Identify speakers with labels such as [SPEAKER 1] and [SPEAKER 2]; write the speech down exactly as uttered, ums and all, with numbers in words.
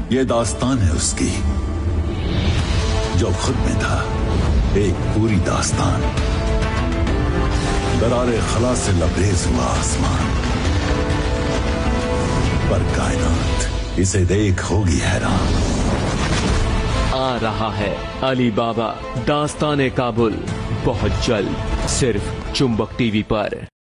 [SPEAKER 1] ये दास्तान है उसकी जो खुद में था एक पूरी दास्तान। दरारे खला से लबरेज हुआ आसमान, पर कायनात इसे देख होगी हैरान।
[SPEAKER 2] आ रहा है अली बाबा दास्तान-ए-काबुल बहुत जल्द, सिर्फ चुंबक टीवी पर।